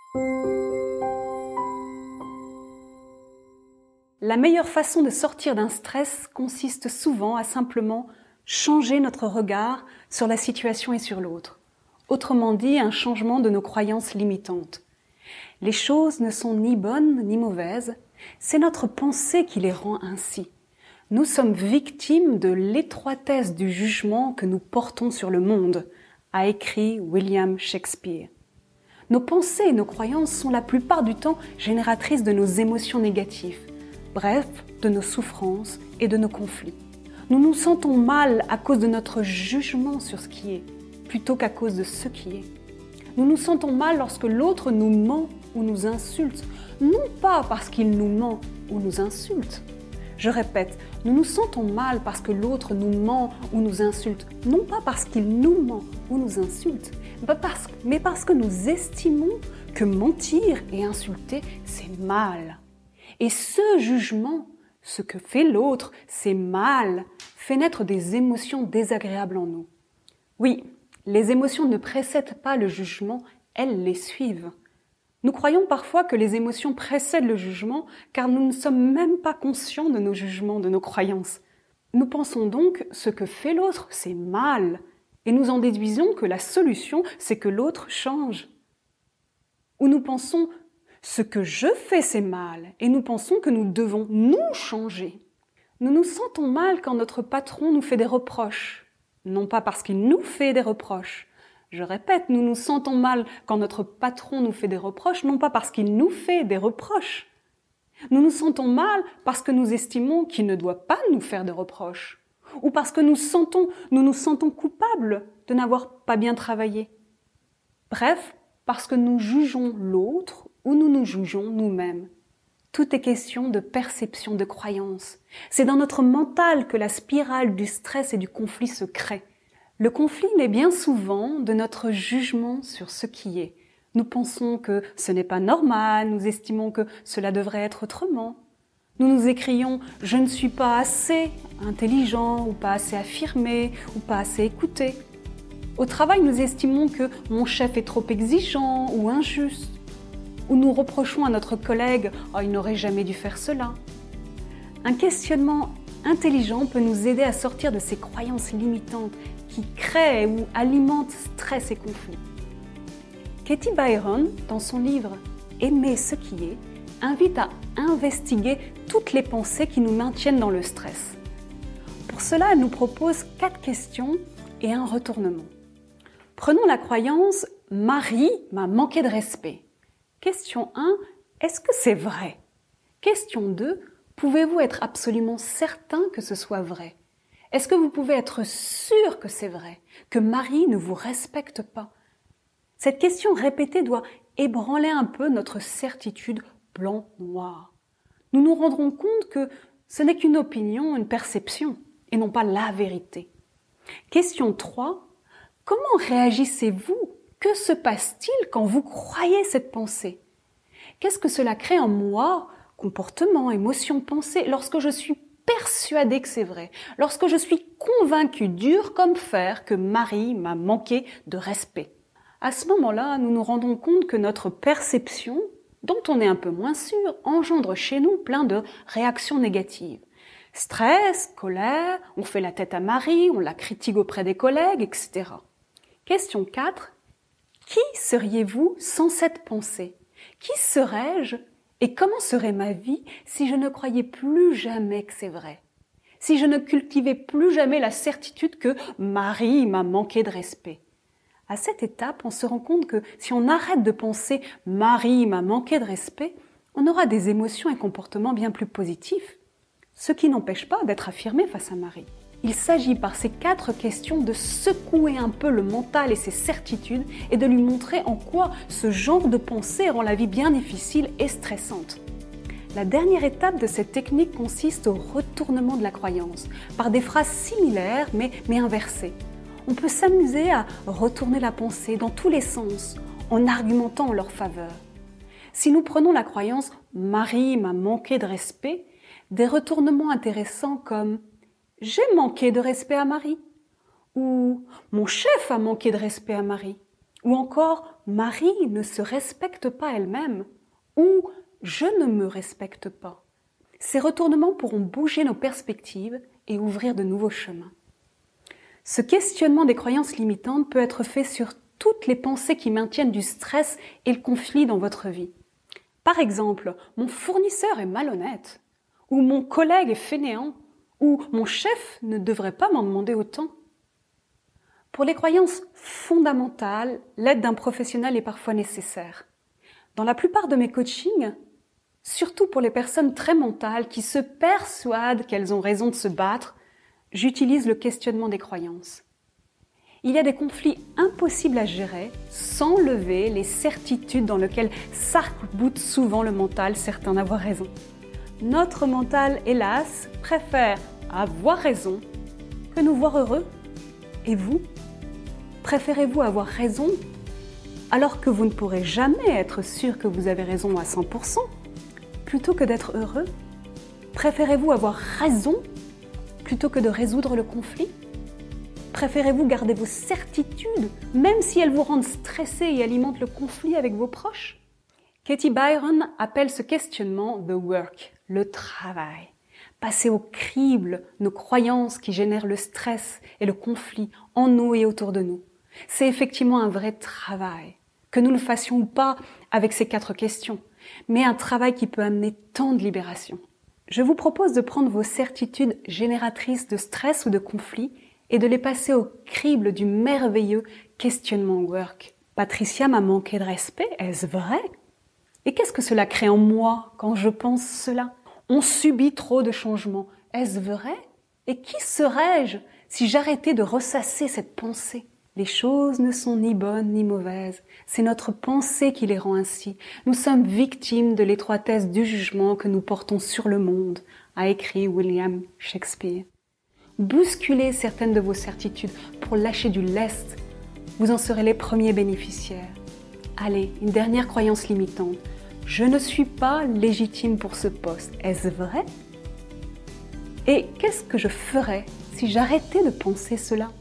La meilleure façon de sortir d'un stress consiste souvent à simplement changer notre regard sur la situation et sur l'autre. Autrement dit, un changement de nos croyances limitantes. Les choses ne sont ni bonnes ni mauvaises, c'est notre pensée qui les rend ainsi. Nous sommes victimes de l'étroitesse du jugement que nous portons sur le monde, a écrit William Shakespeare. Nos pensées et nos croyances sont la plupart du temps génératrices de nos émotions négatives, bref, de nos souffrances et de nos conflits. Nous nous sentons mal à cause de notre jugement sur ce qui est, plutôt qu'à cause de ce qui est. Nous nous sentons mal lorsque l'autre nous ment ou nous insulte, non pas parce qu'il nous ment ou nous insulte. Je répète, nous nous sentons mal parce que l'autre nous ment ou nous insulte, non pas parce qu'il nous ment ou nous insulte, mais parce que nous estimons que mentir et insulter, c'est mal. Et ce jugement, ce que fait l'autre, c'est mal, fait naître des émotions désagréables en nous. Oui, les émotions ne précèdent pas le jugement, elles les suivent. Nous croyons parfois que les émotions précèdent le jugement car nous ne sommes même pas conscients de nos jugements, de nos croyances. Nous pensons donc ce que fait l'autre, c'est mal, et nous en déduisons que la solution, c'est que l'autre change. Ou nous pensons ce que je fais, c'est mal, et nous pensons que nous devons nous changer. Nous nous sentons mal quand notre patron nous fait des reproches, non pas parce qu'il nous fait des reproches. Je répète, nous nous sentons mal quand notre patron nous fait des reproches, non pas parce qu'il nous fait des reproches. Nous nous sentons mal parce que nous estimons qu'il ne doit pas nous faire de reproches, ou parce que nous nous sentons coupables de n'avoir pas bien travaillé. Bref, parce que nous jugeons l'autre ou nous nous jugeons nous-mêmes. Tout est question de perception, de croyance. C'est dans notre mental que la spirale du stress et du conflit se crée. Le conflit naît bien souvent de notre jugement sur ce qui est. Nous pensons que ce n'est pas normal, nous estimons que cela devrait être autrement. Nous nous écrions « je ne suis pas assez intelligent » ou « pas assez affirmé » ou « pas assez écouté ». Au travail, nous estimons que mon chef est trop exigeant ou injuste. Ou nous reprochons à notre collègue « oh, il n'aurait jamais dû faire cela ». Un questionnement intelligent peut nous aider à sortir de ces croyances limitantes qui créent ou alimentent stress et conflits. Katie Byron, dans son livre « Aimer ce qui est », invite à investiguer toutes les pensées qui nous maintiennent dans le stress. Pour cela, elle nous propose 4 questions et un retournement. Prenons la croyance « Marie m'a manqué de respect ». Question 1, est-ce que c'est vrai? Question 2, pouvez-vous être absolument certain que ce soit vrai? Est-ce que vous pouvez être sûr que c'est vrai, que Marie ne vous respecte pas? Cette question répétée doit ébranler un peu notre certitude blanc-noir. Nous nous rendrons compte que ce n'est qu'une opinion, une perception, et non pas la vérité. Question 3, comment réagissez-vous? Que se passe-t-il quand vous croyez cette pensée? Qu'est-ce que cela crée en moi, comportement, émotion, pensée, lorsque je suis persuadée que c'est vrai, lorsque je suis convaincue, dure comme fer, que Marie m'a manqué de respect? À ce moment-là, nous nous rendons compte que notre perception, dont on est un peu moins sûr, engendre chez nous plein de réactions négatives. Stress, colère, on fait la tête à Marie, on la critique auprès des collègues, etc. Question 4. Qui seriez-vous sans cette pensée? Qui serais-je et comment serait ma vie si je ne croyais plus jamais que c'est vrai? Si je ne cultivais plus jamais la certitude que Marie m'a manqué de respect? À cette étape, on se rend compte que si on arrête de penser « Marie m'a manqué de respect », on aura des émotions et comportements bien plus positifs, ce qui n'empêche pas d'être affirmé face à Marie. Il s'agit par ces 4 questions de secouer un peu le mental et ses certitudes et de lui montrer en quoi ce genre de pensée rend la vie bien difficile et stressante. La dernière étape de cette technique consiste au retournement de la croyance, par des phrases similaires mais inversées. On peut s'amuser à retourner la pensée dans tous les sens, en argumentant en leur faveur. Si nous prenons la croyance « Marie m'a manqué de respect », des retournements intéressants comme « J'ai manqué de respect à Marie » ou « Mon chef a manqué de respect à Marie » Ou encore, Marie ne se respecte pas elle-même. Ou je ne me respecte pas. Ces retournements pourront bouger nos perspectives et ouvrir de nouveaux chemins. Ce questionnement des croyances limitantes peut être fait sur toutes les pensées qui maintiennent du stress et le conflit dans votre vie. Par exemple, mon fournisseur est malhonnête, ou mon collègue est fainéant, ou mon chef ne devrait pas m'en demander autant. Pour les croyances fondamentales, l'aide d'un professionnel est parfois nécessaire. Dans la plupart de mes coachings, surtout pour les personnes très mentales qui se persuadent qu'elles ont raison de se battre, j'utilise le questionnement des croyances. Il y a des conflits impossibles à gérer sans lever les certitudes dans lesquelles s'arc-boute souvent le mental, certains d'avoir raison. Notre mental, hélas, préfère avoir raison que nous voir heureux. Et vous, préférez-vous avoir raison alors que vous ne pourrez jamais être sûr que vous avez raison à 100% plutôt que d'être heureux? Préférez-vous avoir raison plutôt que de résoudre le conflit? Préférez-vous garder vos certitudes, même si elles vous rendent stressé et alimentent le conflit avec vos proches? Katie Byron appelle ce questionnement « the work », le travail. Passer au crible nos croyances qui génèrent le stress et le conflit en nous et autour de nous. C'est effectivement un vrai travail, que nous le fassions ou pas avec ces 4 questions, mais un travail qui peut amener tant de libération. Je vous propose de prendre vos certitudes génératrices de stress ou de conflit et de les passer au crible du merveilleux questionnement work. Patricia m'a manqué de respect, est-ce vrai? Et qu'est-ce que cela crée en moi quand je pense cela? On subit trop de changements, est-ce vrai? Et qui serais-je si j'arrêtais de ressasser cette pensée? Les choses ne sont ni bonnes ni mauvaises, c'est notre pensée qui les rend ainsi. Nous sommes victimes de l'étroitesse du jugement que nous portons sur le monde, a écrit William Shakespeare. Bousculez certaines de vos certitudes pour lâcher du lest. Vous en serez les premiers bénéficiaires. Allez, une dernière croyance limitante. Je ne suis pas légitime pour ce poste. Est-ce vrai? Et qu'est-ce que je ferais si j'arrêtais de penser cela?